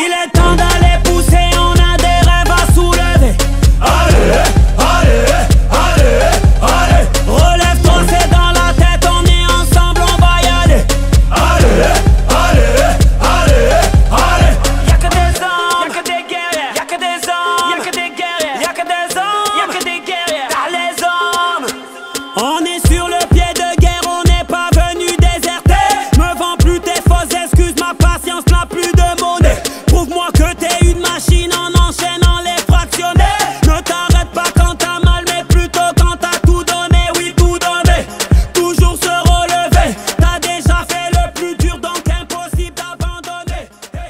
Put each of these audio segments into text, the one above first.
Il est temps d'aller pousser, on a des rêves à soulever. Allez, allez, allez, allez. Relève-toi, c'est dans la tête, on est ensemble, on va y aller. Allez, allez, allez, allez. Y'a que des hommes, y'a que des guerriers, y'a que des hommes, y'a que des guerriers, y'a que des hommes, y'a que des guerriers. T'as les hommes. On est sur le pied de guerre, on n'est pas venu déserter. Me vends plus tes fausses excuses, ma patience n'a plus de monnaie. Prouve-moi que t'es une machine en enchaînant les fractionnés. Ne t'arrête pas quand t'as mal, mais plutôt quand t'as tout donné. Oui, tout donné, toujours se relever. T'as déjà fait le plus dur, donc impossible d'abandonner.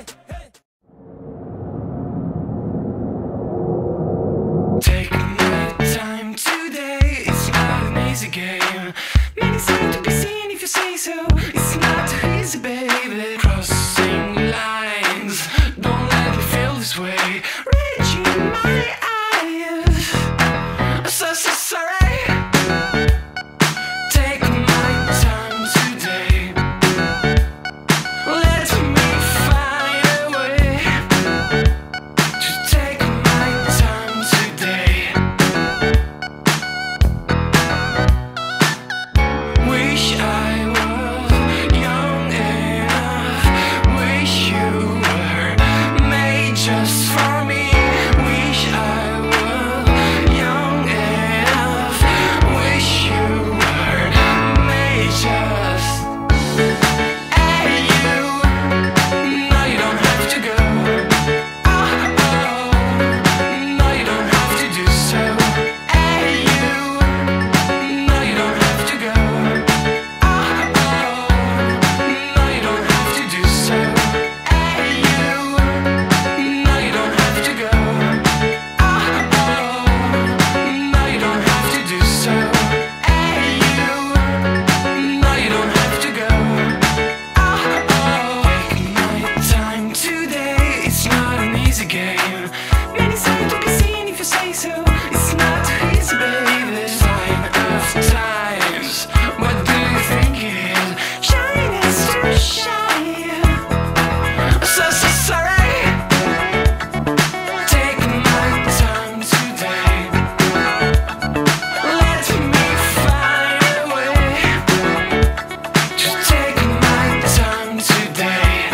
Take my time today, it's not an easy game. Many seem to be seen if you say so. It's not too easy, baby. Crossing lines, don't let me feel this way. Reaching my eyes, so sorry. Take my time today. Let me find a way to take my time today. Wish I was young enough. Wish you were made just for me. Wish I was young enough. Wish you were made just. Hey you, no you don't have to go. Oh, no you don't have to do so. Hey you, no you don't have to go. Oh, no you don't have to do so. Hey you, no you don't have to go. Oh, no you don't have to do so. Hey you, no you don't have to go. Take my time today, it's not an easy game. Many seem to be seen if you say so. It's not too easy, baby. Sign of times, what do you think it is? Shine is to shine. So sorry. Take my time today. Let me find a way to take my time today.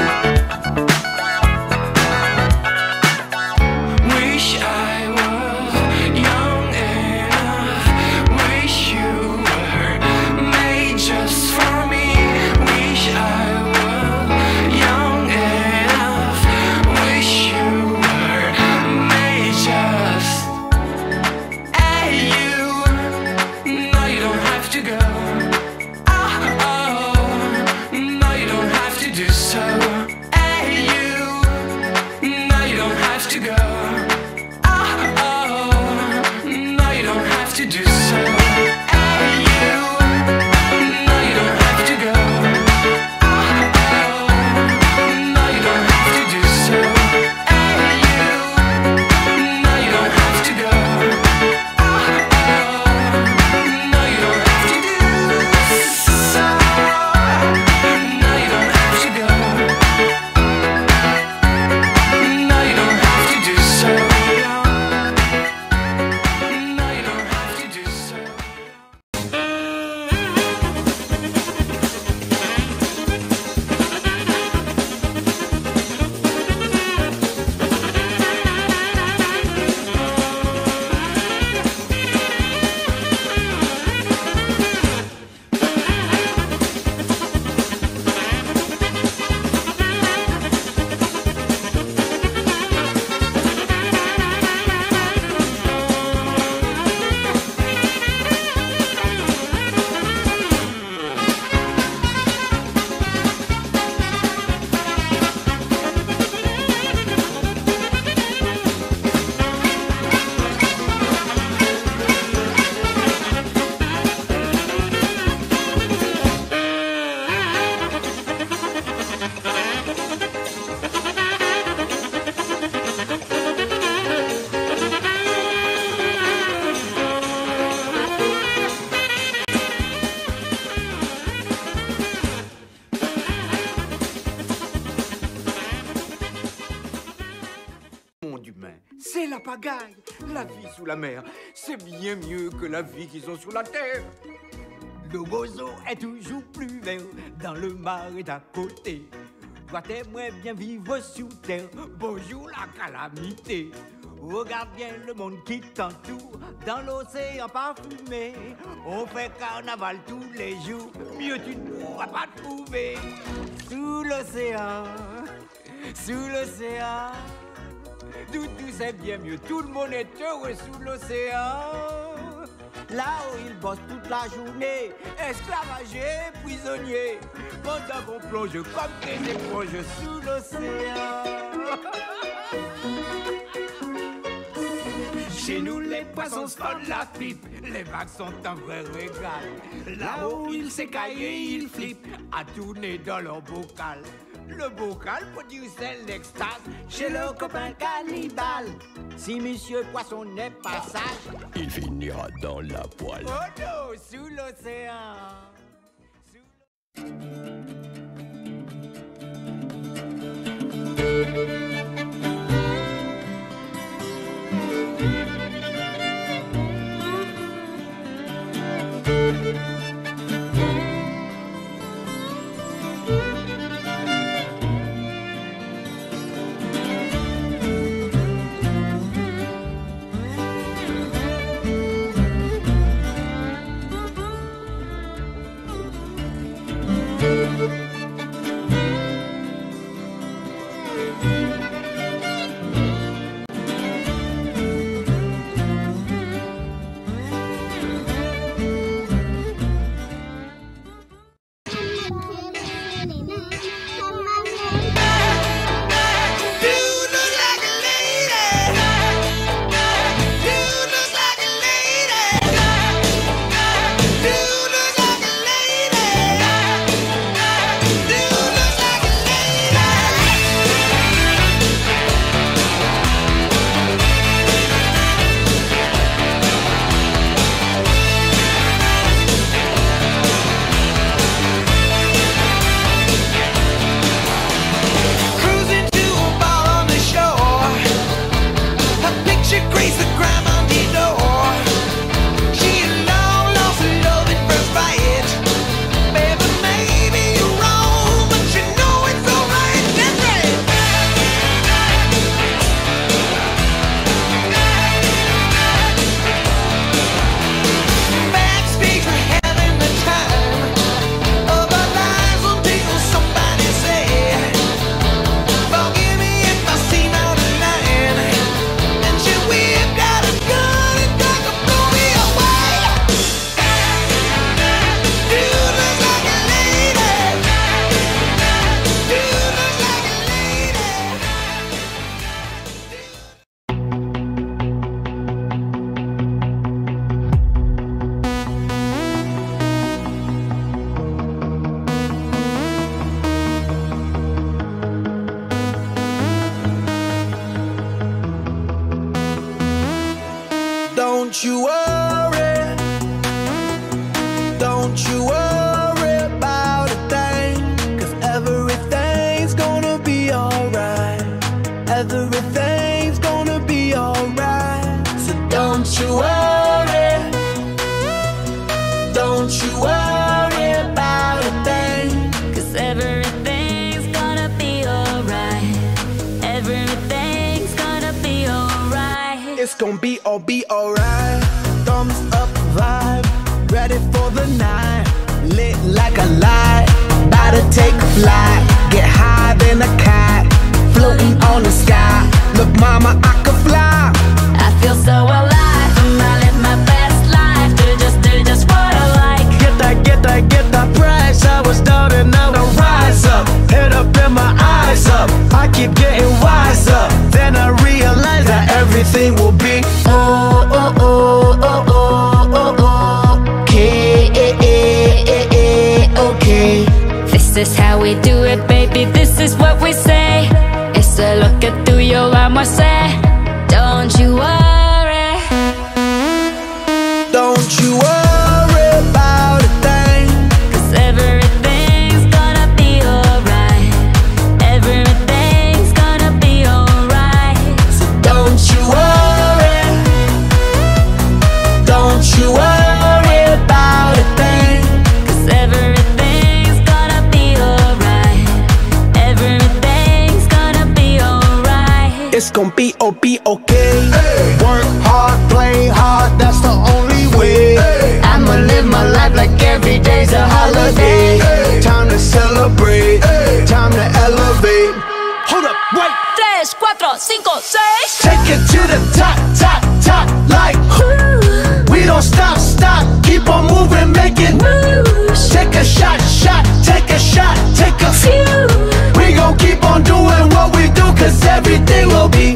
Wish I was young enough. Wish you were made just for me. Wish I was young enough. Wish you were made just. Hey you, no you don't have to go. Oh, no you don't have to do so. Hey you, no you don't have to go. Oh, no you don't have to do so. Hey you, no you don't have to go. Oh, no you don't have to do so. Hey you, no you don't have to go. No you don't have to do so. No you don't have to go. No you don't have to do monde humain, c'est la pagaille. La vie sous la mer, c'est bien mieux que la vie qu'ils ont sous la terre. Le roseau est toujours plus vert dans le marais d'à côté. Toi t'aimerais bien vivre sous terre, bonjour la calamité. Regarde bien le monde qui t'entoure, dans l'océan parfumé. On fait carnaval tous les jours, mieux tu ne pourras pas trouver. Sous l'océan, tout c'est bien mieux, tout le monde est heureux sous l'océan. Là où ils bossent toute la journée, esclavagés, prisonniers, pendant qu'on plonge comme des éponges sous l'océan. Chez nous, les poissons se font la pipe, les vagues sont un vrai régal. Là-haut, ils s'écaillent et ils flippent, à tourner dans leur bocal. Le bocal produit l'extase chez le copain cannibale. Si monsieur poisson n'est pas sage, il finira dans la poêle. Oh non, sous l'océan. Don't you worry, don't you worry about a thing, 'cause everything's gonna be alright. Everything's gonna be alright. So don't you worry, don't you worry about a thing, 'cause everything's gonna be alright. Everything's gonna be alright. it's gonna be alright. Thumbs up vibe, ready for the night. Lit like a light, about to take a flight. Get higher than a kite, floating on the sky. Look mama, I can fly. I feel so alive, and I live my best life. Do just what I like. Get that price. I was down and now I rise up. Head up and my eyes up. I keep getting wiser. Then I realize that everything will be okay. This is how we do it, baby. This is what we say. It's a look at through your armor, say. Don't you worry. Don't you worry about a thing, 'Cause everything's gonna be alright. Everything's gonna be alright. so it's gon' be okay. Work hard, play hard, that's the only way. I'ma live my life like every day's a holiday. Time to celebrate, time to elevate. Hold up, wait. 3, 4, 5, 6. Take it to the top, top, top, like we don't stop, stop, keep on moving, make it moves. Take a shot, shot, take a shot, take a few. We gon' keep on doing what we do, cause everything will be